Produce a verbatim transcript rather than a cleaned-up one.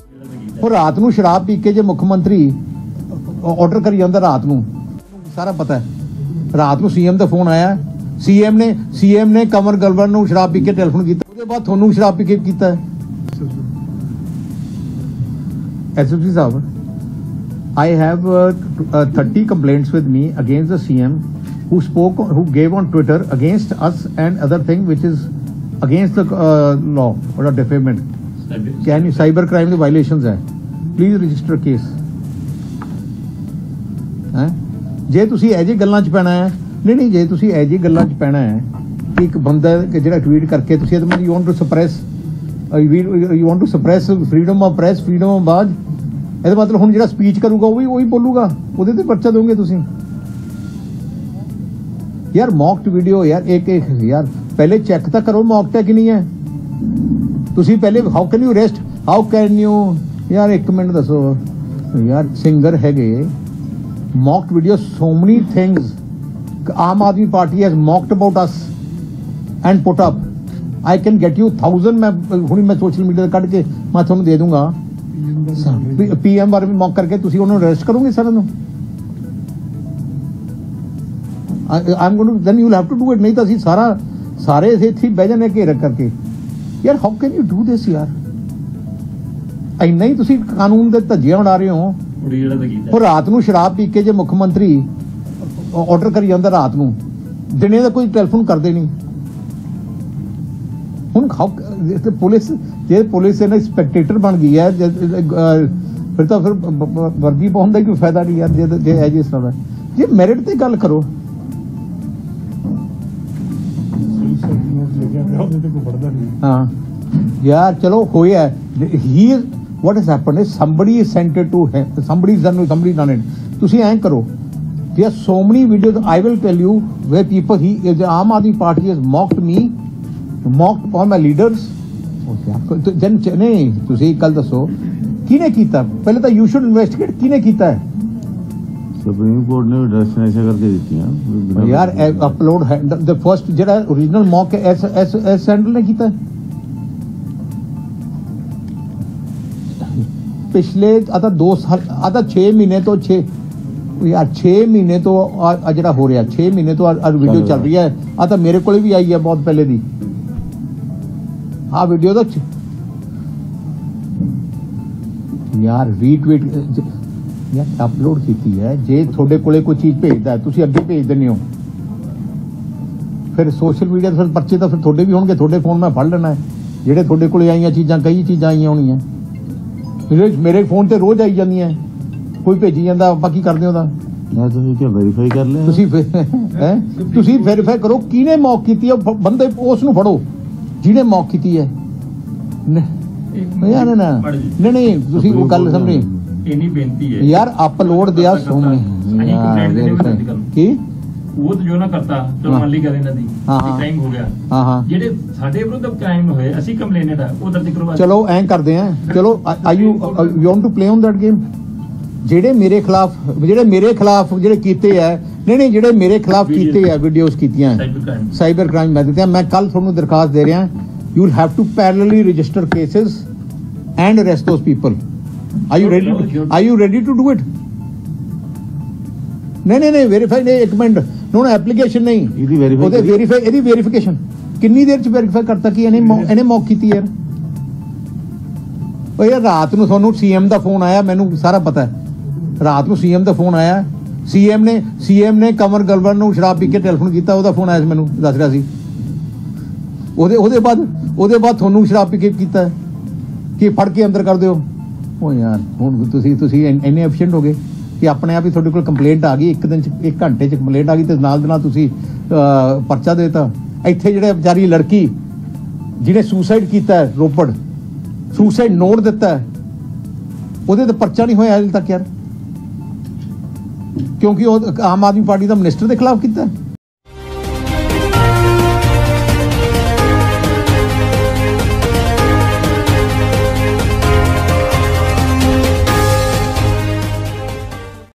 ਉਹ ਰਾਤ ਨੂੰ ਸ਼ਰਾਬ ਪੀ ਕੇ ਜੇ ਮੁੱਖ ਮੰਤਰੀ ਆਰਡਰ ਕਰੀ ਜਾਂਦਾ ਰਾਤ ਨੂੰ, ਸਾਰਾ ਪਤਾ ਹੈ। ਰਾਤ ਨੂੰ ਸੀਐਮ ਦਾ ਫੋਨ ਆਇਆ, ਸੀਐਮ ਨੇ ਸੀਐਮ ਨੇ ਕਮਰ ਗਲਵਰ ਨੂੰ ਸ਼ਰਾਬ ਪੀ ਕੇ ਟੈਲੀਫੋਨ ਕੀਤਾ, ਉਹਦੇ ਬਾਅਦ ਤੁਹਾਨੂੰ ਸ਼ਰਾਬ ਪੀ ਕੇ ਕੀਤਾ। ਐਸਐਸਪੀ ਸਾਹਿਬ, I have uh, uh, thirty complaints with me against the C M who spoke, who gave on Twitter against us and other thing which is against the uh, law or a defamation. Can you cyber crime the violations hai? Please register a case. हैं? जे तुसी ऐजे गल्लां च पैना है, नहीं नहीं जे तुसी ऐजे गल्लां च पैना है कि एक बंदा ਜਿਹੜਾ ट्वीट करके तुसी मतलब you want to suppress uh, you want to suppress freedom of press, freedom of ਬਾਜ, ਇਹਦਾ ਮਤਲਬ ਹੁਣ ਜਿਹੜਾ ਸਪੀਚ ਕਰੂਗਾ ਉਹ ਵੀ ਉਹੀ ਬੋਲੂਗਾ, ਉਹਦੇ ਤੇ ਪਰਚਾ ਦੋਗੇ ਤੁਸੀਂ। ਯਾਰ ਮੌਕਡ ਵੀਡੀਓ ਯਾਰ ਇੱਕ ਇੱਕ ਯਾਰ ਪਹਿਲੇ ਚੈੱਕ ਤਾਂ ਕਰੋ ਮੌਕਡ ਹੈ ਕਿ ਨਹੀਂ ਹੈ। ਤੁਸੀਂ ਪਹਿਲੇ how can you rest, how can you ਯਾਰ ਇੱਕ ਮਿੰਟ ਦੱਸੋ ਯਾਰ, ਸਿੰਗਰ ਹੈਗੇ mocked video so many things Aam Aadmi Party has mocked about us and put up. I can get you thousand, ਮੈਂ ਹੁਣੀ ਮੈਂ ਸੋਸ਼ਲ ਮੀਡੀਆ ਤੇ ਕੱਢ ਕੇ ਮੈਂ ਤੁਹਾਨੂੰ ਦੇ ਦੂੰਗਾ। ਪੀਐਮ ਬਾਰੇ ਵੀ ਮੌਕ ਕਰਕੇ ਤੁਸੀਂ ਉਹਨੂੰ ਅਰੈਸਟ ਕਰੋਗੇ ਸਾਰਿਆਂ ਨੂੰ। I'm going to then you will have to do it, ਨਹੀਂ ਤਾਂ ਅਸੀਂ ਸਾਰਾ ਸਾਰੇ ਇੱਥੇ ਹੀ ਬਹਿ ਜਾਂਦੇ ਘੇਰਾ ਕਰਕੇ। ਯਾਰ how can you do this ਯਾਰ, ਇੰਨਾ ਹੀ ਤੁਸੀਂ ਕਾਨੂੰਨ ਦੇ ਧੱਜੀਆਂ ਉਡਾ ਰਹੇ ਹੋ। ਉਹ ਰਾਤ ਨੂੰ ਸ਼ਰਾਬ ਪੀ ਕੇ ਜੇ ਮੁੱਖ ਮੰਤਰੀ ਆਰਡਰ ਕਰੀ ਜਾਂਦਾ ਰਾਤ ਨੂੰ, ਦਿਨੇ ਦਾ ਕੋਈ ਟੈਲੀਫੋਨ ਕਰਦੇ ਨਹੀਂ। ਹੁਣ ਪੁਲਿਸ ਜੇ ਪੁਲਿਸ ਇਹਨਾਂ ਸਪੈਕਟੇਟਰ ਬਣ ਗਈ ਹੈ ਫਿਰ ਤਾਂ ਫਿਰ ਵਰਦੀ ਪਾਉਣ ਦਾ ਕੋਈ ਫਾਇਦਾ ਨਹੀਂ ਯਾਰ। ਜੇ ਜੇ ਹੈ ਜਿਸ ਤਰ੍ਹਾਂ ਜੇ ਮੈਰਿਟ ਤੇ ਗੱਲ ਕਰੋ, ਹਾਂ ਯਾਰ ਚਲੋ ਹੋਇਆ। ਹੀ what has happened is somebody is sent it to him, somebody is done, somebody done it. ਤੁਸੀਂ ਐਂ ਕਰੋ, there are so many videos I will tell you where people, he the Aam Aadmi Party has mocked me, mocked all my leaders. then ਨਹੀਂ ਤੁਸੀਂ ਕੱਲ ਦੱਸੋ ਕਿਹਨੇ ਕੀਤਾ, ਪਹਿਲੇ ਤਾਂ you should investigate ਕਿਹਨੇ ਕੀਤਾ ਹੈ। ਸੁਪਰੀਮ ਕੋਰਟ ਨੇ ਡੈਸਟੀਨੇਸ਼ਨ ਕਰਕੇ ਦਿੱਤੀਆਂ ਯਾਰ ਅਪਲੋਡ ਹੈ ਦ ਫਰਸਟ ਜਿਹੜਾ original mock S S S ਸੈਂਡਲ ਨੇ ਕੀਤਾ ਪਿਛਲੇ ਆ ਤਾਂ ਦੋ ਸਾਲ ਆ ਤਾਂ ਛੇ ਮਹੀਨੇ ਤੋਂ ਛੇ ਯਾਰ ਛੇ ਮਹੀਨੇ ਤੋਂ ਆ ਜਿਹੜਾ ਹੋ ਰਿਹਾ ਛੇ ਮਹੀਨੇ ਤੋਂ ਆ ਵੀਡੀਓ ਚੱਲ ਰਹੀ ਹੈ। ਆ ਤਾਂ ਮੇਰੇ ਕੋਲ ਵੀ ਆਈ ਹੈ ਬਹੁਤ ਪਹਿਲੇ ਦੀ ਆ ਵੀਡੀਓ ਤਾਂ ਯਾਰ ਰੀਟਵੀਟ ਯਾਰ ਅਪਲੋਡ ਕੀਤੀ ਹੈ। ਜੇ ਤੁਹਾਡੇ ਕੋਲੇ ਕੋਈ ਚੀਜ਼ ਭੇਜਦਾ ਤੁਸੀਂ ਅੱਗੇ ਭੇਜ ਦਿੰਦੇ ਹੋ, ਫਿਰ ਸੋਸ਼ਲ ਮੀਡੀਆ ਤੇ ਫਿਰ ਪਰਚੇ ਤਾਂ ਫਿਰ ਤੁਹਾਡੇ ਵੀ ਹੋਣਗੇ। ਤੁਹਾਡੇ ਫੋਨ ਮੈਂ ਫੜ ਲੈਣਾ ਜਿਹੜੇ ਤੁਹਾਡੇ ਕੋਲੇ ਆਈਆਂ ਚੀਜ਼ਾਂ, ਕਈ ਚੀਜ਼ਾਂ ਆਈਆਂ ਹੋਣੀਆਂ ਮੇਰੇ ਫੋਨ ਤੇ ਰੋਜ਼ ਆਈ ਜਾਂਦੀਆਂ, ਕੋਈ ਭੇਜੀ ਜਾਂਦਾ, ਆਪਾਂ ਕੀ ਕਰਦੇ ਉਹਦਾ। ਤੁਸੀਂ ਕੀ ਵੈਰੀਫਾਈ ਕਰ ਲਿਆ? ਤੁਸੀਂ ਹੈ ਤੁਸੀਂ ਵੈਰੀਫਾਈ ਕਰੋ ਕਿਹਨੇ ਮੌਕ ਕੀਤੀ ਹੈ, ਬੰਦੇ ਉਸ ਨੂੰ ਫੜੋ ਜਿਹਨੇ ਮੌਕ ਕੀਤੀ ਹੈ। ਯਾਰ ਨਾ ਨਹੀਂ ਨਹੀਂ ਤੁਸੀਂ ਉਹ ਗੱਲ ਸਮਝੇ ਇੰਨੀ ਬੇਨਤੀ ਹੈ ਯਾਰ ਅਪਲੋਡ ਦਿਆ ਸੋਹਣੇ ਕੀ ਉਹ ਜੋ ਨਾ ਕਰਤਾ ਜੋ ਮੰਨ ਲਈ ਕਰੇ ਨਦੀ ਕ੍ਰਾਈਮ ਹੋ ਗਿਆ। ਹਾਂ ਹਾਂ ਜਿਹੜੇ ਸਾਡੇ ਵਿਰੁੱਧ ਕ੍ਰਾਈਮ ਹੋਏ ਅਸੀਂ ਕੰਪਲੇਨਟ ਆ ਉਹ ਦਰਜ ਕਰਵਾ। ਚਲੋ ਐਂ ਕਰਦੇ ਆ, ਚਲੋ are you you want to play on that game. ਜਿਹੜੇ ਮੇਰੇ ਖਿਲਾਫ ਜਿਹੜੇ ਮੇਰੇ ਖਿਲਾਫ ਜਿਹੜੇ ਕੀਤੇ ਆ ਨਹੀਂ ਨਹੀਂ ਜਿਹੜੇ ਮੇਰੇ ਖਿਲਾਫ ਕੀਤੇ ਆ ਵੀਡੀਓਜ਼ ਕੀਤੀਆਂ ਸਾਈਬਰ ਕ੍ਰਾਈਮ ਮੈਂ ਦਿੱਤੇ ਮੈਂ ਕੱਲ ਤੁਹਾਨੂੰ ਦਰਖਾਸਤ ਦੇ ਰਿਹਾ। You will have to parallelly register cases and arrest those people. Are you ready are you ready to do it? ਨਹੀਂ ਨਹੀਂ ਨਹੀਂ ਵੈਰੀਫਾਈ ਨਹੀਂ ਇੱਕ ਮਿੰਟ ਨੋ ਐਪਲੀਕੇਸ਼ਨ ਨਹੀਂ ਇਹਦੀ ਵੈਰੀਫਾਈ ਉਹਦੇ ਵੈਰੀਫਾਈ ਇਹਦੀ ਵੈਰੀਫਿਕੇਸ਼ਨ ਕਿੰਨੀ ਦੇਰ ਚ ਵੈਰੀਫਾਈ ਕਰਤਾ ਕਿ ਇਹਨੇ ਇਹਨੇ ਮੌਕ ਕੀਤੀ ਯਾਰ। ਉਹ ਯਾਰ ਰਾਤ ਨੂੰ ਤੁਹਾਨੂੰ ਸੀਐਮ ਦਾ ਫੋਨ ਆਇਆ, ਮੈਨੂੰ ਸਾਰਾ ਪਤਾ ਹੈ। ਰਾਤ ਨੂੰ ਸੀਐਮ ਦਾ ਫੋਨ ਆਇਆ, ਸੀਐਮ ਨੇ ਸੀਐਮ ਨੇ ਕਮਰ ਗਲਵਰ ਨੂੰ ਸ਼ਰਾਬ ਪੀ ਕੇ ਟੈਲੀਫੋਨ ਕੀਤਾ, ਉਹਦਾ ਫੋਨ ਆਇਆ ਸੀ ਮੈਨੂੰ ਦੱਸ ਰਿਹਾ ਸੀ। ਉਹਦੇ ਉਹਦੇ ਬਾਅਦ ਉਹਦੇ ਬਾਅਦ ਤੁਹਾਨੂੰ ਸ਼ਰਾਬ ਪੀ ਕੇ ਕੀਤਾ ਕਿ ਫੜ ਕੇ ਅੰਦਰ ਕਰ ਦਿਓ। ਉਹ ਯਾਰ ਹੁਣ ਤੁਸੀਂ ਤੁਸੀਂ ਇੰਨੇ ਐਫੀਸ਼ੀਐਂਟ ਹੋ ਗਏ ਕਿ ਆਪਣੇ ਆਪ ਹੀ ਤੁਹਾਡੇ ਕੋਲ ਕੰਪਲੇਂਟ ਆ ਗਈ, ਇੱਕ ਦਿਨ ਚ ਇੱਕ ਘੰਟੇ ਚ ਕੰਪਲੇਂਟ ਆ ਗਈ ਤੇ ਨਾਲ ਦੇ ਨਾਲ ਤੁਸੀਂ ਪਰਚਾ ਦੇ ਦਿੱਤਾ। ਇੱਥੇ ਜਿਹੜੇ ਵਿਚਾਰੀ ਲੜਕੀ ਜਿਹਨੇ ਸੁਸਾਈਡ ਕੀਤਾ ਰੋਪੜ, ਸੁਸਾਈਡ ਨੋਟ ਦਿੱਤਾ, ਉਹਦੇ ਤੇ ਪਰਚਾ ਨਹੀਂ ਹੋਇਆ ਅਜੇ ਤੱਕ ਯਾਰ, ਕਿਉਂਕਿ ਉਹ ਆਮ ਆਦਮੀ ਪਾਰਟੀ ਦਾ ਮਿਨਿਸਟਰ ਦੇ ਖਿਲਾਫ ਕੀਤਾ।